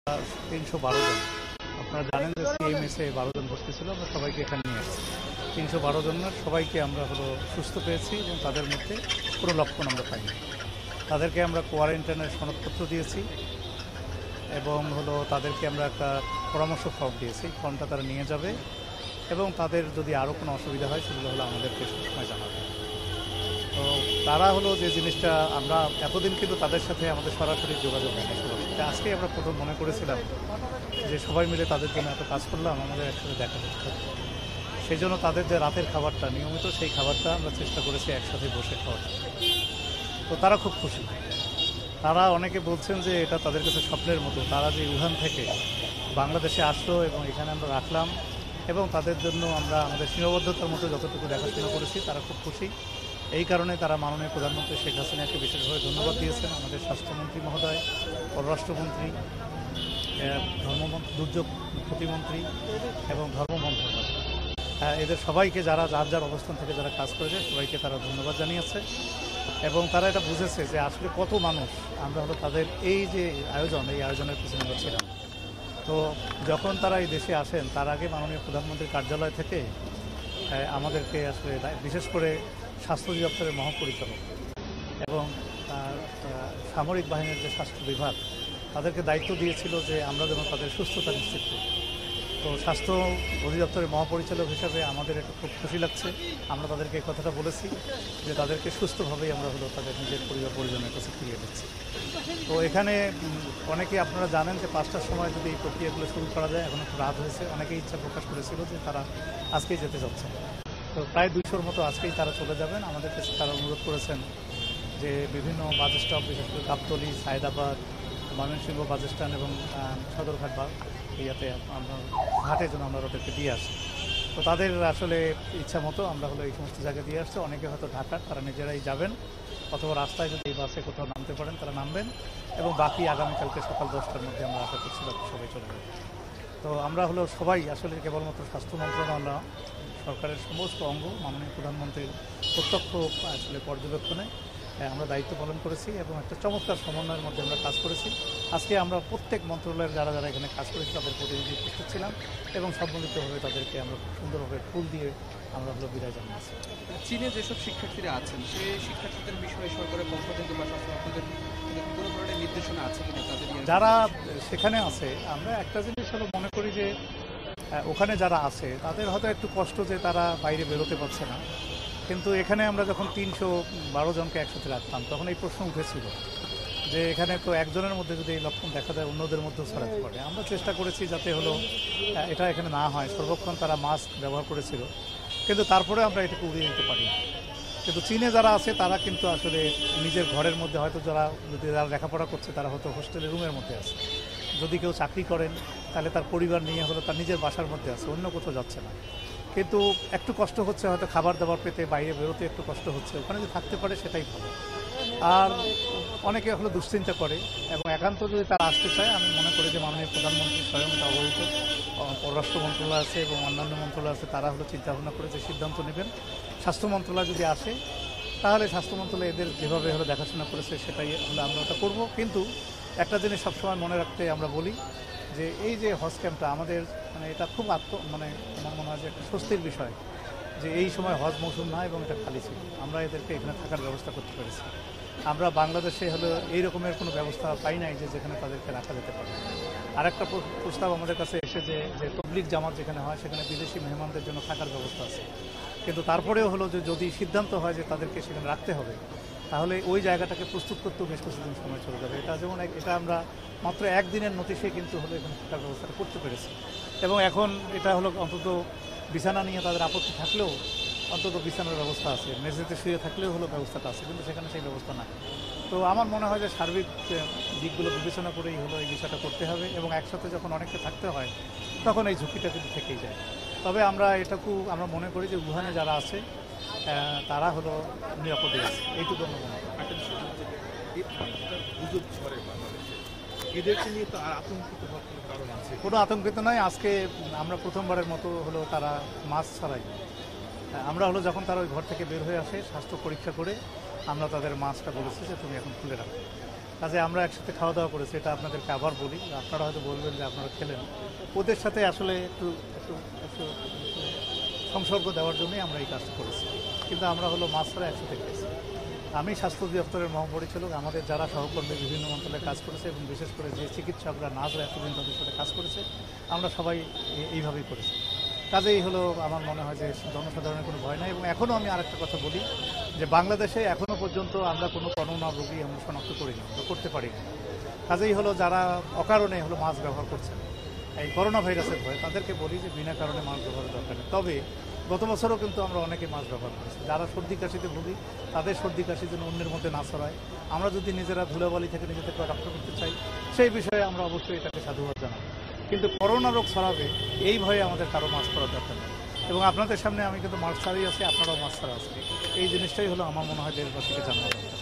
312 জন। আপনারা জানেন যে সিএমএসে 12 জন ভর্তি ছিল, আমরা সবাইকে এখানে নিয়ে আসছি। 312 জনের সবাইকে আমরা সুস্থ পেয়েছি এবং তাদের মধ্যে কোনো লক্ষণ আমরা পাইনি। তাদেরকে আমরা কোয়ারেন্টাইনের সনদপত্র দিয়েছি এবং তাদেরকে আমরা একটা পরামর্শ ফর্ম দিয়েছি। ফর্মটা তারা নিয়ে যাবে এবং তাদের যদি আরও কোনো অসুবিধা হয় সেগুলো আমাদেরকে সবসময় জানাবে। তো তারা যে জিনিসটা আমরা এতদিন কিন্তু তাদের সাথে আমাদের সরাসরি যোগাযোগ ছিল। আজকে আমরা প্রথম মনে করেছিলাম যে সবাই মিলে তাদের জন্য এত কাজ করলাম, আমাদের একসাথে দেখা করতে হবে। সেই জন্য তাদের যে রাতের খাবারটা নিয়মিত, সেই খাবারটা আমরা চেষ্টা করেছি একসাথে বসে খাওয়ার। তো তারা খুব খুশি। তারা অনেকে বলছেন যে এটা তাদের কাছে স্বপ্নের মতো। তারা যে উহান থেকে বাংলাদেশে আসলো এবং এখানে আমরা রাখলাম এবং তাদের জন্য আমরা আমাদের সীমাবদ্ধতার মতো যতটুকু দেখাশোনা করেছি, তারা খুব খুশি। এই কারণে তারা মাননীয় প্রধানমন্ত্রী শেখ হাসিনাকে বিশেষভাবে ধন্যবাদ দিয়েছেন, আমাদের স্বাস্থ্যমন্ত্রী মহোদয়, পররাষ্ট্রমন্ত্রী, দুর্যোগ প্রতিমন্ত্রী এবং ধর্ম মন্ত্রণালয়, এদের সবাইকে যারা যার যার অবস্থান থেকে যারা কাজ করেছে সবাইকে তারা ধন্যবাদ জানিয়েছে। এবং তারা এটা বুঝেছে যে আসলে কত মানুষ আমরা তাদের এই যে আয়োজন, এই আয়োজনের পিছনে আমরা ছিলাম। তো যখন তারা এই দেশে আসেন তার আগে মাননীয় প্রধানমন্ত্রীর কার্যালয় থেকে আমাদেরকে আসলে বিশেষ করে স্বাস্থ্য অধিদপ্তরের মহাপরিচালক এবং সামরিক বাহিনীর যে স্বাস্থ্য বিভাগ, তাদেরকে দায়িত্ব দিয়েছিল যে আমরা যেন তাদের সুস্থতা নিশ্চিত করি। তো স্বাস্থ্য অধিদপ্তরের মহাপরিচালক হিসাবে আমাদের এটা খুব খুশি লাগছে। আমরা তাদেরকে এই কথাটা বলেছি যে তাদেরকে সুস্থভাবেই আমরা তাদের নিজের পরিবার পরিজনের কাছে ফিরিয়ে দিচ্ছি। তো এখানে অনেকেই আপনারা জানেন যে 5টার সময় যদি এই প্রক্রিয়াগুলো শুরু করা যায়, এখন একটু রাত হয়েছে, অনেকেই ইচ্ছা প্রকাশ করেছিল যে তারা আজকেই যেতে যাচ্ছে। তো প্রায় 200-র মতো আজকেই তারা চলে যাবেন। আমাদের কাছে তারা অনুরোধ করেছেন যে বিভিন্ন বাস স্টপ, বিশেষ করে গাবতলী, সায়দাবাদ, ময়মনসিংহ বাস স্ট্যান্ড এবং সদরঘাট ইয়াতে আমরা ঘাটে যেন আমরা ওদেরকে দিয়ে আসি। তো তাদের আসলে ইচ্ছা মতো আমরা এই সমস্ত জায়গায় দিয়ে আসছে। অনেকে হয়তো ঢাকার, তারা নিজেরাই যাবেন, অথবা রাস্তায় যদি এই বাসে কোথাও নামতে পারেন তারা নামবেন এবং বাকি আগামীকালকে সকাল 10টার মধ্যে আমরা আশা করছি বাকি সবাই চলে যাবে। তো আমরা সবাই আসলে কেবলমাত্র স্বাস্থ্য মন্ত্রণালয়, সরকারের সমস্ত অঙ্গ মাননীয় প্রধানমন্ত্রীর প্রত্যক্ষ আসলে পর্যবেক্ষণে আমরা দায়িত্ব পালন করেছি এবং একটা চমৎকার সমন্বয়ের মধ্যে আমরা কাজ করেছি। আজকে আমরা প্রত্যেক মন্ত্রণালয়ের যারা যারা এখানে কাজ করেছি তাদের প্রতিনিধি উপস্থিত ছিলাম এবং সম্মিলিতভাবে তাদেরকে আমরা খুব সুন্দরভাবে ফুল দিয়ে আমরা বিদায় জানিয়েছি। চীনে যেসব শিক্ষার্থীরা আছেন সেই শিক্ষার্থীদের বিষয়ে সরকারের পক্ষ থেকে বা আপনাদের কোনো ধরনের নির্দেশনা আছে কিনা তাদের? যারা সেখানে আছে, আমরা একটা জিনিস মনে করি যে ওখানে যারা আছে তাদের হয়তো একটু কষ্ট যে তারা বাইরে বেরোতে পারছে না, কিন্তু এখানে আমরা যখন 312 জনকে একসাথে রাখতাম তখন এই প্রশ্ন উঠেছিল যে এখানে তো একজনের মধ্যে যদি এই লক্ষণ দেখা যায় অন্যদের মধ্যেও ছড়াতে পারে। আমরা চেষ্টা করেছি যাতে এটা এখানে না হয়। সর্বক্ষণ তারা মাস্ক ব্যবহার করেছিল, কিন্তু তারপরে আমরা এটাকে উড়িয়ে দিতে পারি। কিন্তু চীনে যারা আছে তারা কিন্তু আসলে নিজের ঘরের মধ্যে, হয়তো যারা লেখাপড়া করছে তারা হয়তো হোস্টেলের রুমের মধ্যে আছে, যদি কেউ চাকরি করেন তাহলে তার পরিবার নিয়ে তার নিজের বাসার মধ্যে আছে, অন্য কোথাও যাচ্ছে না। কিন্তু একটু কষ্ট হচ্ছে হয়তো খাবার দাবার পেতে, বাইরে বেরোতে একটু কষ্ট হচ্ছে, ওখানে যদি থাকতে পারে সেটাই ভালো। আর অনেকে দুশ্চিন্তা করে এবং একান্ত যদি তারা আসতে চায়, আমি মনে করি যে মাননীয় প্রধানমন্ত্রী স্বয়ং অবহিত, পররাষ্ট্র মন্ত্রণালয় আছে এবং অন্যান্য মন্ত্রণালয় আছে, তারা চিন্তাভাবনা করে যে সিদ্ধান্ত নেবেন। স্বাস্থ্য মন্ত্রণালয় যদি আসে তাহলে স্বাস্থ্য মন্ত্রণালয় এদের যেভাবে দেখাশোনা করেছে সেটাই আমরা ওটা করব। কিন্তু একটা জিনিস সবসময় মনে রাখতে আমরা বলি যে এই যে হজ ক্যাম্পটা আমাদের এটা খুব আমার মনে হয় যে একটা স্বস্তির বিষয় যে এই সময় হজ মৌসুম না এবং এটা খালি ছিল, আমরা এদেরকে এখানে থাকার ব্যবস্থা করতে পেরেছি। আমরা বাংলাদেশে এই রকমের কোনো ব্যবস্থা পাই নাই যে যেখানে তাদেরকে রাখা যেতে পারে। আর একটা প্রস্তাব আমাদের কাছে এসেছে যে তবলিগ জামাত যেখানে হয় সেখানে বিদেশি মেহমানদের জন্য থাকার ব্যবস্থা আছে, কিন্তু তারপরেও যে যদি সিদ্ধান্ত হয় যে তাদেরকে সেখানে রাখতে হবে তাহলে ওই জায়গাটাকে প্রস্তুত করতেও বেশ কিছুদিন সময় চলে যাবে। এটা যেমন এটা আমরা মাত্র একদিনের নোটিশে কিন্তু এখানে থাকার ব্যবস্থাটা করতে পেরেছি এবং এখন এটা অন্তত বিছানা নিয়ে তাদের আপত্তি থাকলেও অন্তত বিছানার ব্যবস্থা আছে, মেঝেতে শুয়ে থাকলেও ব্যবস্থাটা আছে, কিন্তু সেখানে সেই ব্যবস্থা নাই। তো আমার মনে হয় যে সার্বিক দিকগুলো বিবেচনা করেই এই বিষয়টা করতে হবে এবং একসাথে যখন অনেককে থাকতে হয় তখন এই ঝুঁকিটা কিন্তু থেকেই যায়। তবে আমরা আমরা মনে করি যে উহানে যারা আছে তারা নিরাপদে আছে, এইটুকু আমরা মনে করি। এদেরকে নিয়ে তো আর আতঙ্কিত হওয়ার কোনো কারণ আছে? কোনো আতঙ্কিত নয়। আজকে আমরা প্রথমবারের মতো তারা মাস্ক ছাড়াই, আমরা যখন তারা ওই ঘর থেকে বের হয়ে আসে স্বাস্থ্য পরীক্ষা করে আমরা তাদের মাস্কটা বলেছি যে তুমি এখন খুলে রাখো। কাজে আমরা একসাথে খাওয়া দাওয়া করেছি, এটা আপনাদেরকে আবার বলি, আপনারা হয়তো বলবেন যে আপনারা খেলেন। ওদের সাথে আসলে একটু একটু একটু সংসর্গ দেওয়ার জন্যই আমরা এই কাজটা করেছি, কিন্তু আমরা হলো মাছরা একসাথে খেয়েছি। আমি স্বাস্থ্য অধিদপ্তরের মহাপরিচালক, আমাদের যারা সহকর্মী বিভিন্ন মন্ত্রণালয়ে কাজ করেছে এবং বিশেষ করে যে চিকিৎসকরা নার্সরা এতদিন তাদের সাথে কাজ করেছে, আমরা সবাই এইভাবেই করেছি। কাজেই হলো আমার মনে হয় যে জনসাধারণের কোনো ভয় নাই। এবং এখনও আমি আরেকটা কথা বলি যে বাংলাদেশে এখনও পর্যন্ত আমরা কোনো করোনা রোগী আমরা শনাক্ত করিনি বা করতে পারিনি। কাজেই হলো যারা অকারণে হলো মাস্ক ব্যবহার করছেন এই করোনা ভাইরাসের ভয়, তাদেরকে বলি যে বিনা কারণে মাস্ক ব্যবহারের দরকার নেই। তবে গত বছরও কিন্তু আমরা অনেকে মাস্ক ব্যবহার করেছি। যারা সর্দি কাশিতে ভুগি তাদের সর্দি কাশি যেন অন্যের মধ্যে না ছড়ায়, আমরা যদি নিজেরা ধুলাবালি থেকে নিজেদেরকে রক্ষা করতে চাই সেই বিষয়ে আমরা অবশ্যই এটাকে সাধুবাদ জানাবো। কিন্তু করোনা রোগ ছড়াবে এই ভয়ে আমাদের কারো মাস্ক করার দরকার নেই। এবং আপনাদের সামনে আমি কিন্তু মাস্ক ছাড়াই আছি, আপনারাও মাস্ক ছাড়া আছেন। এই জিনিসটাই হলো আমার মনে হয় দেশবাসীকে জানানো দরকার।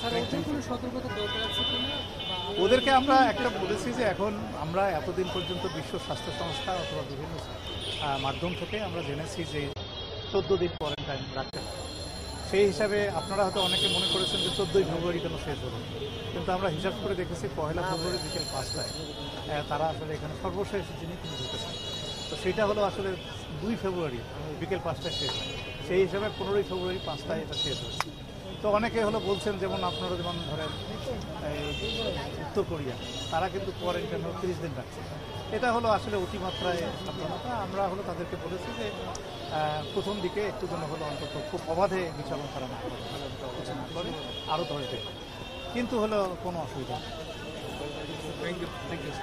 ওদেরকে আমরা একটা বলেছি যে এখন আমরা এতদিন পর্যন্ত বিশ্ব স্বাস্থ্য সংস্থা অথবা বিভিন্ন মাধ্যম থেকে আমরা জেনেছি যে 14 দিন কোয়ারেন্টাইন রাখতে হবে। সেই হিসাবে আপনারা হয়তো অনেকে মনে করেছেন যে 14ই ফেব্রুয়ারি কেন শেষ হলো, কিন্তু আমরা হিসাব করে দেখেছি 1 ফেব্রুয়ারি বিকেল 5টায় তারা আসলে এখানে সর্বশেষ যিনি তিনি ঢুকেছেন। তো সেটা হলো আসলে 2 ফেব্রুয়ারি বিকেল 5টায় শেষ হয়। সেই হিসাবে 15ই ফেব্রুয়ারি 5টায় এটা শেষ হয়েছে। তো অনেকে হলো বলছেন, যেমন আপনারা যেমন ধরেন উত্তর কোরিয়া, তারা কিন্তু কোয়ারেন্টাইন 30 দিন রাখছে। এটা হলো আসলে অতিমাত্রায় সাবধানতা। আমরা হলো তাদেরকে বলেছি যে প্রথম দিকে একটু যেন হলো অন্তত খুব অবাধে বিচরণ করা না করে, আরও 10 দিন, কিন্তু হলো কোনো অসুবিধা নেই। Thank you.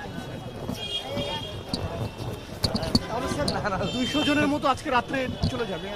200 জনের মতো আজকে রাত্রে চলে যাবে।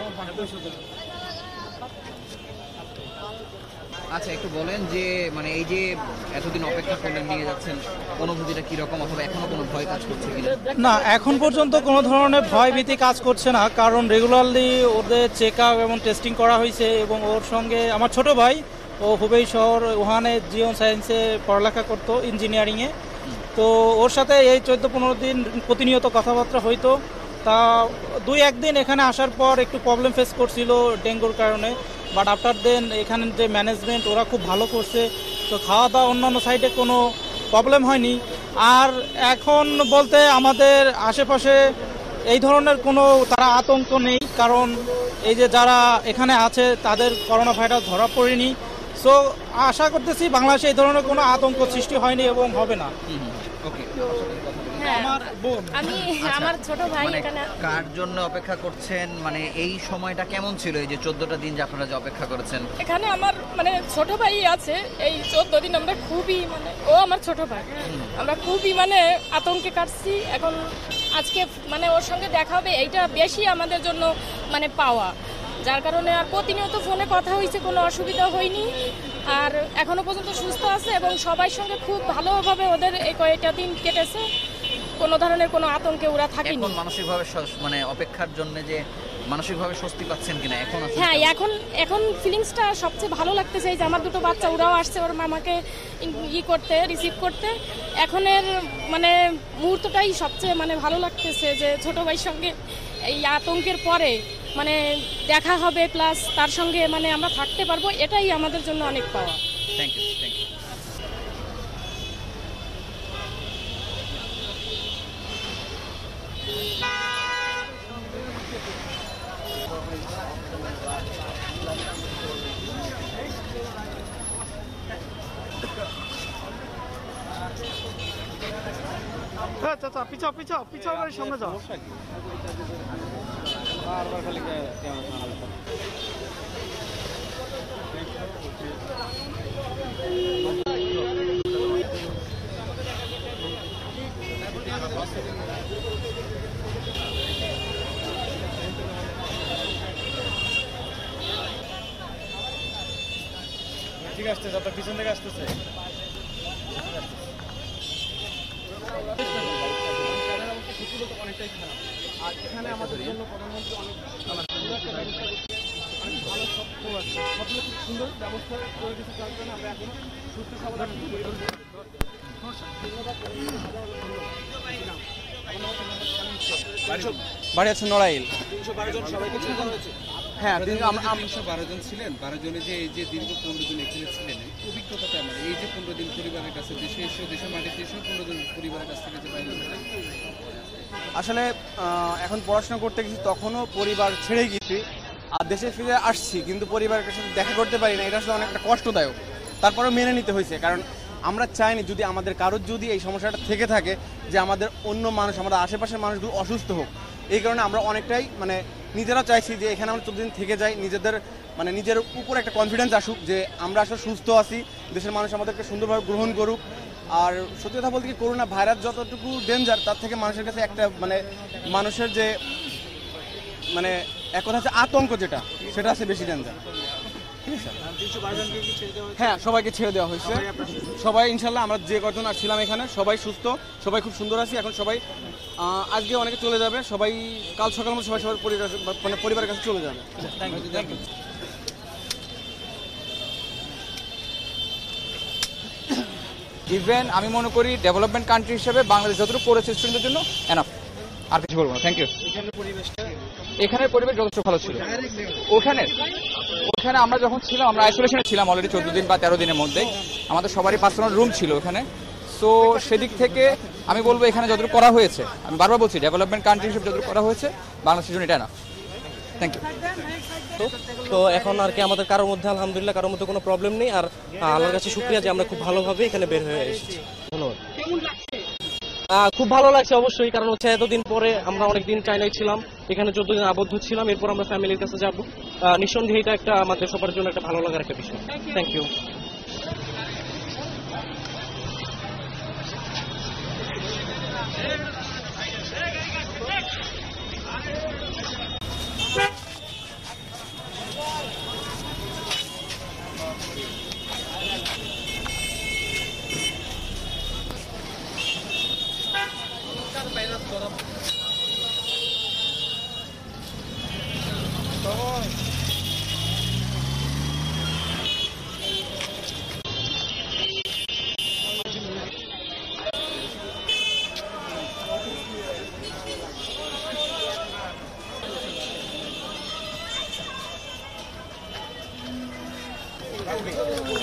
আচ্ছা, একটু বলেন যে মানে এই যে এতদিন অপেক্ষা করলেন, নিয়ে যাচ্ছেন, অনুভূতিটা কিরকম, অথবা এখনো কোনো ভয় কাজ করছে কিনা? না, এখন পর্যন্ত কোনো ধরনের ভয় ভীতি কাজ করছে না, কারণ রেগুলারলি ওদের চেক আপ এবং টেস্টিং করা হয়েছে। এবং ওর সঙ্গে আমার ছোট ভাই, ও হুবেই শহর ওহানে জিও সায়েন্সে পড়ালেখা করতো, ইঞ্জিনিয়ারিংয়ে। তো ওর সাথে এই 14-15 দিন প্রতিনিয়ত কথাবার্তা হইতো। তা 2-1 দিন এখানে আসার পর একটু প্রবলেম ফেস করছিল ডেঙ্গুর কারণে, বাট আফটার দেন এখানে যে ম্যানেজমেন্ট ওরা খুব ভালো করছে। তো খাওয়া দাওয়া অন্যান্য সাইডে কোনো প্রবলেম হয়নি। আর এখন বলতে আমাদের আশেপাশে এই ধরনের কোনো তারা আতঙ্ক নেই, কারণ এই যে যারা এখানে আছে তাদের করোনা ভাইরাস ধরা পড়েনি। সো আশা করতেছি বাংলাদেশে এই ধরনের কোনো আতঙ্ক সৃষ্টি হয়নি এবং হবে না। ওকে, আমি আমার ছোট ভাই মানে এখানে। কার জন্য অপেক্ষা করছেন, মানে এই সময়টা কেমন ছিল, এই যে 14টা দিন যে আপনারা যে অপেক্ষা করেছেন? এখানে আমার মানে ছোট ভাই আছে। এই 14 দিন আমরা খুবই মানে, ও আমার ছোট ভাই, আমরা খুবই মানে আতঙ্কে কাটছি। এখন আজকে মানে ওর সঙ্গে দেখা হবে, এইটা বেশি আমাদের জন্য মানে পাওয়া, যার কারণে আর প্রতিনিয়ত ফোনে কথা হয়েছে, কোনো অসুবিধা হয়নি। আর এখনো পর্যন্ত সুস্থ আছে এবং সবার সঙ্গে খুব ভালোভাবে ওদের এই কয়েকটা দিন কেটেছে। কোনো ধরনের কোনো আতঙ্কে ওরা থাকেনি। এখন মানসিকভাবে মানে অপেক্ষার জন্য যে মানসিকভাবে স্বস্তি পাচ্ছেন কিনা এখন? হ্যাঁ, এখন ফিলিংসটা সবচেয়ে ভালো লাগতেছে। এই যে আমার দুটো বাচ্চা, ওরাও আসছে ওর মামাকে করতে, রিসিভ করতে। এখনের মানে মুহূর্তটাই সবচেয়ে মানে ভালো লাগতেছে যে ছোট ভাইয়ের সঙ্গে এই আতঙ্কের পরে মানে দেখা হবে, প্লাস তার সঙ্গে মানে আমরা থাকতে পারবো, এটাই আমাদের জন্য অনেক পাওয়া। Thank you, thank you. চাচা পিছাও পিছাও পিছাও, সামনে যাও। ঠিক আছে, যত পিছন থেকে আসতেছে। আর এখানে আমাদের জন্য প্রধানমন্ত্রী অনেক ভালো সবগুলো খুব সুন্দর ব্যবস্থা করে দিতে চান। আমরা এখন সুস্থ সমাধান বাড়ি আছে নড়াইল। 312 জন সবাইকে ছিল হয়েছে। হ্যাঁ, 312 জন ছিলেন। 12 জনে যে এই যে দীর্ঘ 15 দিন এখানে ছিলেন, অভিজ্ঞতা কেমন এই যে 15 দিন পরিবারের কাছে দেশে এসে দেশের মাটিতে এসে 15 দিন পরিবারের কাছ থেকে যে বাইরে হলেন? আসলে এখন পড়াশোনা করতে গেছি তখনও পরিবার ছেড়ে গেছি, আর দেশে ফিরে আসছি কিন্তু পরিবারের সাথে দেখা করতে পারি না, এটা আসলে অনেকটা কষ্টদায়ক। তারপরেও মেনে নিতে হয়েছে, কারণ আমরা চাইনি যদি আমাদের কারোর যদি এই সমস্যাটা থেকে থাকে যে আমাদের অন্য মানুষ, আমাদের আশেপাশের মানুষগুলো অসুস্থ হোক। এই কারণে আমরা অনেকটাই মানে নিজেরা চাইছি যে এখানে আমরা 14 দিন থেকে যাই, নিজেদের মানে নিজের উপর একটা কনফিডেন্স আসুক যে আমরা আসলে সুস্থ আছি, দেশের মানুষ আমাদেরকে সুন্দরভাবে গ্রহণ করুক। আর সত্যি কথা বলতে কি, করোনা ভাইরাস যতটুকু ডেঞ্জার তার থেকে মানুষের কাছে একটা মানে মানুষের যে মানে এক কথা হচ্ছে আতঙ্ক, যেটা সেটা আছে বেশি ডেঞ্জার। হ্যাঁ, সবাইকে ছেড়ে দেওয়া হয়েছে। সবাই ইনশাল্লাহ আমরা যে কজন ছিলাম এখানে সবাই সুস্থ, সবাই খুব সুন্দর আছি। এখন সবাই আজকে অনেকে চলে যাবে, সবাই কাল সকালের মধ্যে সবাই সবার পরিবারের কাছে চলে যাবে। ইভেন আমি মনে করি ডেভেলপমেন্ট কান্ট্রি হিসেবে বাংলাদেশ যতটুকু করেছে স্টুডেন্টদের জন্য এনাফ, আর কিছু বলবো না। Thank you. এখানের পরিবেশ যথেষ্ট ভালো ছিল। ওখানে আমরা যখন ছিলাম, আমরা আইসোলেশনে ছিলাম অলরেডি 14 দিন বা 13 দিনের মধ্যে। আমাদের সবারই পার্সোনাল রুম ছিল ওখানে। সো সেদিক থেকে আমি বলবো এখানে যতটুকু করা হয়েছে, আমি বারবার বলছি ডেভেলপমেন্ট কান্ট্রি হিসেবে যতটুকু করা হয়েছে বাংলাদেশের জন্য এটা এনাফ। Thank you. তো এখন আর কি আমাদের কারোর মধ্যে আলহামদুলিল্লাহ কারোর মধ্যে কোনো প্রবলেম নেই। আর আল্লাহর কাছে শুকরিয়া যে আমরা খুব ভালোভাবে এখানে বের হয়ে এসেছি। ধন্যবাদ। খুব ভালো লাগছে অবশ্যই, কারণ হচ্ছে এতদিন পরে আমরা অনেকদিন চায়নায় ছিলাম, এখানে 14 দিন আবদ্ধ ছিলাম, এরপর আমরা ফ্যামিলির কাছে যাব। নিঃসন্দেহে এটা একটা আমাদের সবার জন্য একটা ভালো লাগার একটা বিষয়। Thank you. থাকবে।